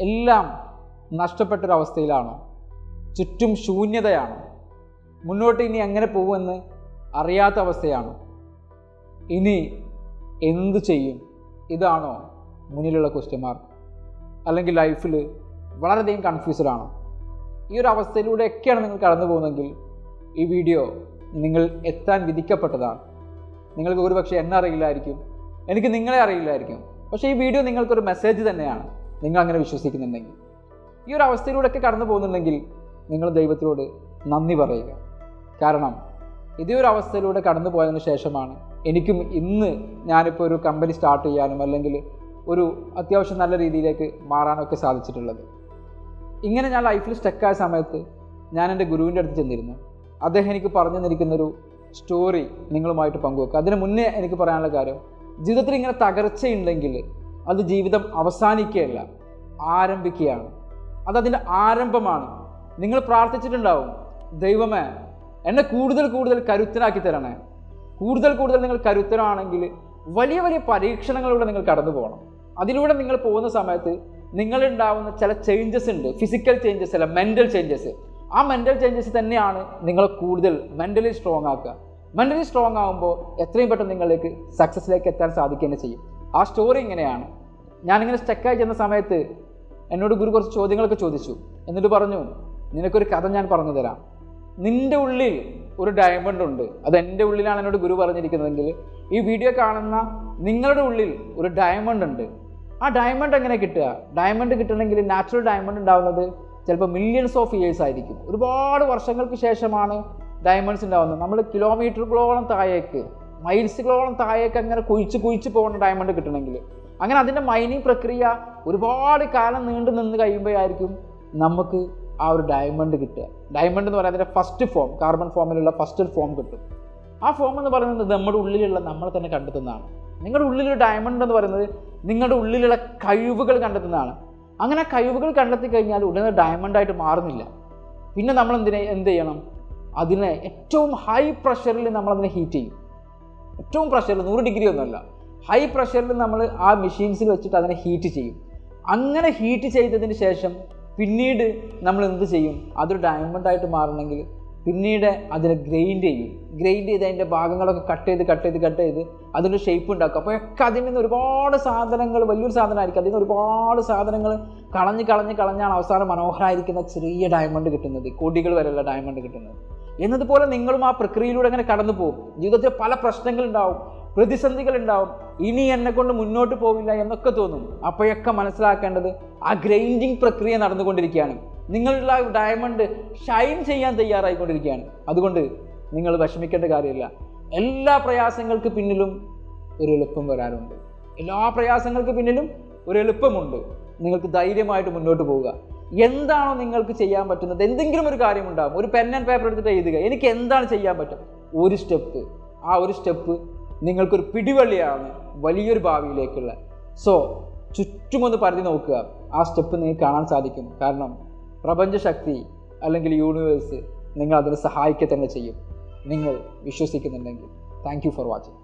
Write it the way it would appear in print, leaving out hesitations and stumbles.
എല്ലാം നഷ്ടപ്പെട്ടൊരവസ്ഥയിലാണോ? ചുറ്റും ശൂന്യതയാണോ? മുന്നോട്ട് ഇനി എങ്ങനെ പോകുമെന്ന് അറിയാത്ത അവസ്ഥയാണോ? ഇനി എന്തു ചെയ്യും? ഇതാണോ മുന്നിലുള്ള ക്വസ്റ്റ്യൻ മാർക്ക്? അല്ലെങ്കിൽ ലൈഫിൽ വളരെയധികം കൺഫ്യൂസ്ഡ് ആണോ? ഈ ഒരു അവസ്ഥയിലൂടെയൊക്കെയാണ് നിങ്ങൾ കടന്നു പോകുന്നതെങ്കിൽ ഈ വീഡിയോ നിങ്ങൾ എത്താൻ വിധിക്കപ്പെട്ടതാണ്. നിങ്ങൾക്ക് ഒരുപക്ഷെ എന്നെ അറിയില്ലായിരിക്കും, എനിക്ക് നിങ്ങളെ അറിയില്ലായിരിക്കും. പക്ഷേ ഈ വീഡിയോ നിങ്ങൾക്കൊരു മെസ്സേജ് തന്നെയാണ്, നിങ്ങൾ അങ്ങനെ വിശ്വസിക്കുന്നുണ്ടെങ്കിൽ. ഈ ഒരു അവസ്ഥയിലൂടെയൊക്കെ കടന്നു പോകുന്നുണ്ടെങ്കിൽ നിങ്ങൾ ദൈവത്തിനോട് നന്ദി പറയുക. കാരണം ഇതേ ഒരു അവസ്ഥയിലൂടെ കടന്നു പോയതിനു ശേഷമാണ് എനിക്കും ഇന്ന് ഞാനിപ്പോൾ ഒരു കമ്പനി സ്റ്റാർട്ട് ചെയ്യാനും അല്ലെങ്കിൽ ഒരു അത്യാവശ്യം നല്ല രീതിയിലേക്ക് മാറാനൊക്കെ സാധിച്ചിട്ടുള്ളത്. ഇങ്ങനെ ഞാൻ ലൈഫിൽ സ്റ്റക്കായ സമയത്ത് ഞാൻ എൻ്റെ ഗുരുവിൻ്റെ അടുത്ത് ചെന്നിരുന്നു. അദ്ദേഹം എനിക്ക് പറഞ്ഞു തന്നിരിക്കുന്നൊരു സ്റ്റോറി നിങ്ങളുമായിട്ട് പങ്കുവെക്കുക. അതിന് മുന്നേ എനിക്ക് പറയാനുള്ള കാര്യം, ജീവിതത്തിൽ ഇങ്ങനെ തകർച്ചയുണ്ടെങ്കിൽ അത് ജീവിതം അവസാനിക്കുകയല്ല, ആരംഭിക്കുകയാണ്. അതതിൻ്റെ ആരംഭമാണ്. നിങ്ങൾ പ്രാർത്ഥിച്ചിട്ടുണ്ടാവും, ദൈവമേ എന്നെ കൂടുതൽ കൂടുതൽ കരുത്തനാക്കി തരണേ. കൂടുതൽ നിങ്ങൾ കരുത്തനാണെങ്കിൽ വലിയ വലിയ പരീക്ഷണങ്ങളിലൂടെ നിങ്ങൾ കടന്നു പോകണം. അതിലൂടെ നിങ്ങൾ പോകുന്ന സമയത്ത് നിങ്ങളുണ്ടാവുന്ന ചില ചേഞ്ചസ് ഉണ്ട്, ഫിസിക്കൽ ചേഞ്ചസ് അല്ല, മെൻ്റൽ ചേഞ്ചസ്. ആ മെൻ്റൽ ചേഞ്ചസ് തന്നെയാണ് നിങ്ങളെ കൂടുതൽ മെൻ്റലി സ്ട്രോങ് ആക്കുക. മെൻ്റലി സ്ട്രോങ് ആകുമ്പോൾ എത്രയും പെട്ടെന്ന് നിങ്ങളിലേക്ക് സക്സസ്സിലേക്ക് എത്താൻ സാധിക്കുക ചെയ്യും. ആ സ്റ്റോറി ഇങ്ങനെയാണ്. ഞാനിങ്ങനെ സ്റ്റക്കായി ചെന്ന സമയത്ത് എന്നോട് ഗുരു കുറച്ച് ചോദ്യങ്ങളൊക്കെ ചോദിച്ചു. എന്നിട്ട് പറഞ്ഞു, നിനക്കൊരു കഥ ഞാൻ പറഞ്ഞു തരാം. നിൻ്റെ ഉള്ളിൽ ഒരു ഡയമണ്ട് ഉണ്ട്. അത് എൻ്റെ ഉള്ളിലാണ് എന്നോട് ഗുരു പറഞ്ഞിരിക്കുന്നതെങ്കിൽ ഈ വീഡിയോ കാണുന്ന നിങ്ങളുടെ ഉള്ളിൽ ഒരു ഡയമണ്ട് ഉണ്ട്. ആ ഡയമണ്ട് എങ്ങനെ കിട്ടുക? ഡയമണ്ട് കിട്ടണമെങ്കിൽ നാച്ചുറൽ ഡയമണ്ട് ഉണ്ടാകുന്നത് ചിലപ്പോൾ മില്യൺസ് ഓഫ് ഇയേഴ്സ് ആയിരിക്കും. ഒരുപാട് വർഷങ്ങൾക്ക് ശേഷമാണ് ഡയമണ്ട്സ് ഉണ്ടാകുന്നത്. നമ്മൾ കിലോമീറ്ററുകളോളം താഴേക്ക്, മൈൽസുകളോളം താഴേക്ക് അങ്ങനെ കുഴിച്ച് പോകുന്ന ഡയമണ്ട് കിട്ടണമെങ്കിൽ, അങ്ങനെ അതിൻ്റെ മൈനിങ് പ്രക്രിയ ഒരുപാട് കാലം നീണ്ടു നിന്ന് കഴിയുമ്പോഴായിരിക്കും നമുക്ക് ആ ഒരു ഡയമണ്ട് കിട്ടുക. ഡയമണ്ട് എന്ന് പറയുന്നത് ഫസ്റ്റ് ഫോം, കാർബൺ ഫോമിലുള്ള ഫസ്റ്റ് ഫോം കിട്ടും. ആ ഫോം എന്ന് പറയുന്നത് നമ്മുടെ ഉള്ളിലുള്ള നമ്മൾ തന്നെ കണ്ടെത്തുന്നതാണ്. നിങ്ങളുടെ ഉള്ളിലൊരു ഡയമണ്ട് എന്ന് പറയുന്നത് നിങ്ങളുടെ ഉള്ളിലുള്ള കഴിവുകൾ കണ്ടെത്തുന്നതാണ്. അങ്ങനെ കഴിവുകൾ കണ്ടെത്തി കഴിഞ്ഞാൽ ഉടനെ ഡയമണ്ടായിട്ട് മാറുന്നില്ല. പിന്നെ നമ്മൾ എന്ത് ചെയ്യണം? അതിനെ ഏറ്റവും ഹൈ പ്രഷറിൽ നമ്മളതിനെ ഹീറ്റ് ചെയ്യും. ഏറ്റവും പ്രഷറിൽ, 100 ഡിഗ്രി ഒന്നുമല്ല, ഹൈ പ്രഷറിൽ നമ്മൾ ആ മെഷീൻസിൽ വെച്ചിട്ട് അതിനെ ഹീറ്റ് ചെയ്യും. അങ്ങനെ ഹീറ്റ് ചെയ്തതിന് ശേഷം പിന്നീട് നമ്മൾ എന്ത് ചെയ്യും? അതൊരു ഡയമണ്ടായിട്ട് മാറണമെങ്കിൽ പിന്നീട് അതിനെ ഗ്രൈൻഡ് ചെയ്യും. ഗ്രൈൻഡ് ചെയ്ത് അതിൻ്റെ ഭാഗങ്ങളൊക്കെ കട്ട് ചെയ്ത് അതിൻ്റെ ഷേപ്പ് ഉണ്ടാക്കും. അപ്പോഴൊക്കെ അതിൽ നിന്ന് ഒരുപാട് സാധനങ്ങൾ, വലിയൊരു സാധനമായിരിക്കും, അതിൽ നിന്ന് ഒരുപാട് സാധനങ്ങൾ കളഞ്ഞാണ് അവസാനം മനോഹരമായിരിക്കുന്ന ചെറിയ ഡയമണ്ട് കിട്ടുന്നത്, കോടികൾ വരെയുള്ള ഡയമണ്ട് കിട്ടുന്നത്. എന്നതുപോലെ നിങ്ങളും ആ പ്രക്രിയയിലൂടെ അങ്ങനെ കടന്നു പോകും. ജീവിതത്തിൽ പല പ്രശ്നങ്ങളുണ്ടാവും, പ്രതിസന്ധികളുണ്ടാവും, ഇനി എന്നെക്കൊണ്ട് മുന്നോട്ട് പോവില്ല എന്നൊക്കെ തോന്നും. അപ്പോഴൊക്കെ മനസ്സിലാക്കേണ്ടത് ആ ഗ്രൈൻഡിങ് പ്രക്രിയ നടന്നുകൊണ്ടിരിക്കുകയാണ്. നിങ്ങളുടെ ഡയമണ്ട് ഷൈൻ ചെയ്യാൻ തയ്യാറായിക്കൊണ്ടിരിക്കുകയാണ്. അതുകൊണ്ട് നിങ്ങൾ വിഷമിക്കേണ്ട കാര്യമില്ല. എല്ലാ പ്രയാസങ്ങൾക്ക് പിന്നിലും ഒരു എളുപ്പം വരാനുണ്ട്. എല്ലാ പ്രയാസങ്ങൾക്ക് പിന്നിലും ഒരു എളുപ്പമുണ്ട്. നിങ്ങൾക്ക് ധൈര്യമായിട്ട് മുന്നോട്ട് പോവുക. എന്താണോ നിങ്ങൾക്ക് ചെയ്യാൻ പറ്റുന്നത്, എന്തെങ്കിലും ഒരു കാര്യമുണ്ടാകും. ഒരു പെൻ ആൻഡ് പേപ്പർ എടുത്തിട്ട് എഴുതുക, എനിക്ക് എന്താണ് ചെയ്യാൻ പറ്റും, ഒരു സ്റ്റെപ്പ്. ആ ഒരു സ്റ്റെപ്പ് നിങ്ങൾക്കൊരു പിടിവള്ളിയാണ് വലിയൊരു ഭാവിയിലേക്കുള്ള. സോ ചുറ്റുമൊന്ന് പരിധി നോക്കുക, ആ സ്റ്റെപ്പ് നിങ്ങൾക്ക് കാണാൻ സാധിക്കും. കാരണം പ്രപഞ്ചശക്തി അല്ലെങ്കിൽ യൂണിവേഴ്സ് നിങ്ങൾ അതിനെ സഹായിക്കുക തന്നെ ചെയ്യും, നിങ്ങൾ വിശ്വസിക്കുന്നുണ്ടെങ്കിൽ. Thank you for watching.